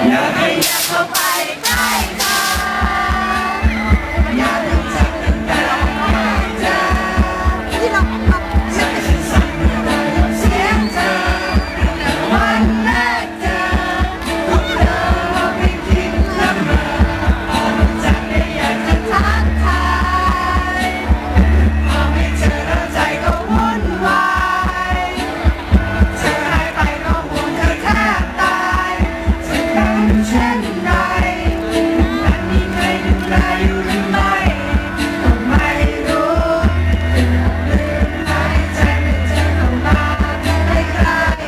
อยากให้อยากเข้าไปใกล้กันอยากรู้จักตั้งแต่ไม่เจอที่เราใจฉันสั่นเมื่อได้ยินเสียงเธอแต่วันแรกเจอพบเธอว่าเพียงคิดและเมื่อรู้จักได้อยากจะทักทายพอไม่เจอแล้วใจก็วุ่นวายเธอหายไปก็ห่วงเธอแทบตายจะเป็นเช่นไรนั้นมีใครดูแลอยู่หรือไม่ก็ไม่รู้ลืมหายใจไม่เจอเข้ามาใกล้ๆ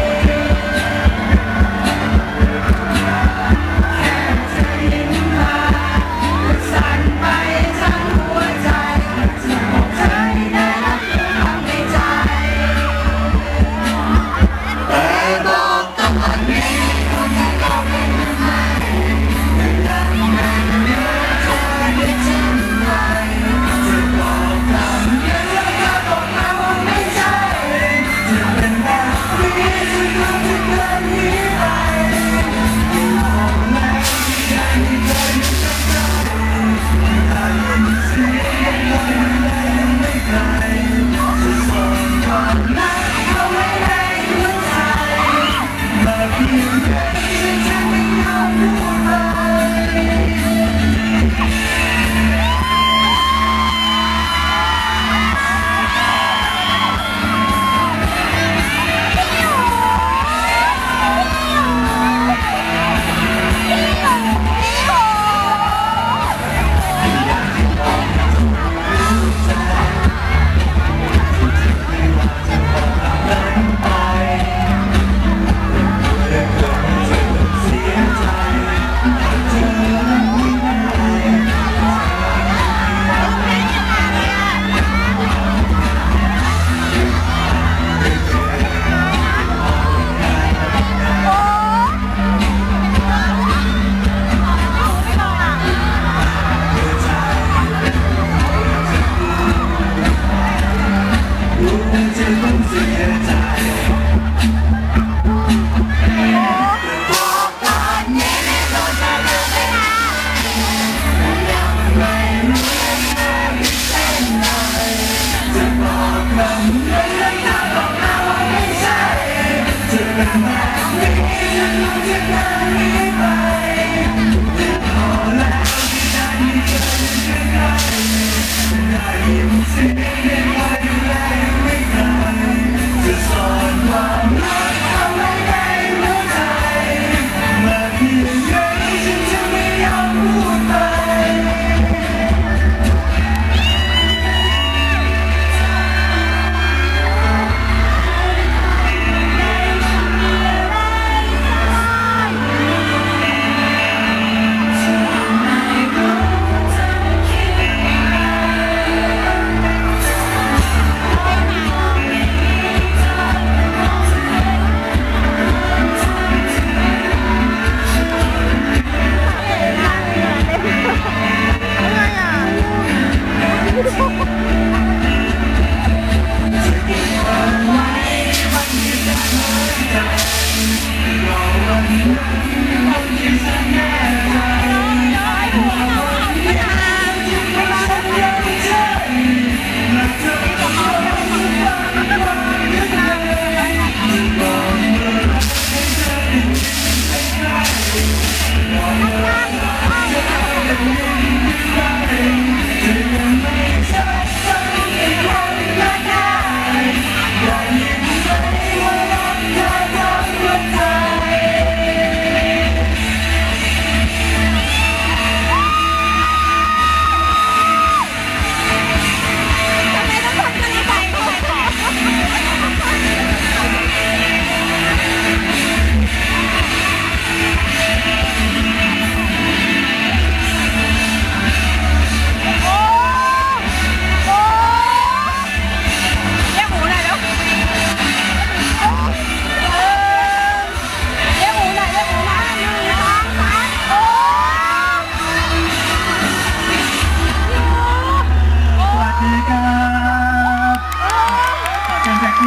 แค่เธอยิ้มมาก็สั่นไปทั้งหัวใจจะบอกเธอให้ได้รับความในใจแต่บอกกับอันนี้คนที่เราเป็นยังไงแต่ยังไงเมื่อเธอได้จำไว้จะบอกคำนี้แล้วเธอบอกมาว่าไม่ใช่จะเป็นแบบนี้จะทำให้เธอหนีไปยิ่งมองแรงที่ใจที่เธออยู่กับเราได้ยินเสียงลอยมาไม่ไกลจะส่งความรักเอาไว้ในหัวใจมาเพียงแค่ฉันจะไม่ยอมพูดไปจะต้องเสียใจบอกตอนนี้ไม่รู้จะเลือกไปไหนยังไม่รู้เลยเป็นไรจะบอกคำนี้แล้วเธอบอกมาว่าไม่ใช่จะเป็นแบบนี้ฉันรู้จะเดินหนีไปพอแล้วที่ได้ยินเธออยู่ใกล้ๆได้ยินเสียงเรียกว่าดูแลไม่ไกลจะซ่อนความรักเอาไว้ในหัวใจมาเพียงแค่ฉันจะไม่ยอมพูดไป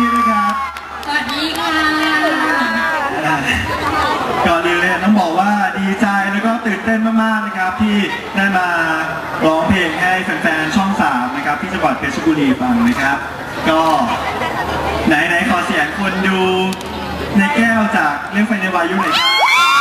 ก่อนอื่นเลยต้องบอกว่าใจแล้วก็ตื่นเต้นมากๆนะครับที่ได้มาร้องเพลงให้แฟนๆช่อง3นะครับที่จังหวัดเพชรบุรีฟังนะครับก็ไหนขอเสียงคนดูในแก้วจากเรื่องไฟในวายุหน่อยครับ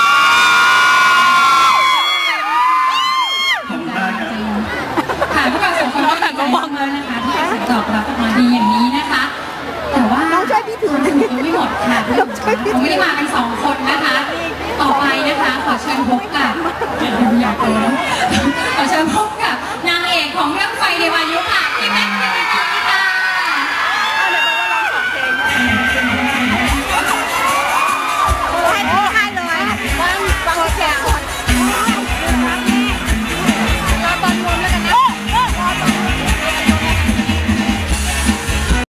ขอบคุณมากครับค่ะพวกเราสองคนก็ดีใจมากเลยนะคะที่ได้เสียงตอบรับออกมาดีอย่างนี้นะคะแต่ว่าน้องช่วยพี่ถือยังไม่หมดค่ะผมไม่ได้มากัน2 คนนะคะต่อไปนะคะขอเชิญพบกับอยากเจอขอเชิญพบกับนางเอกของเรื่องไฟในวายุค่ะ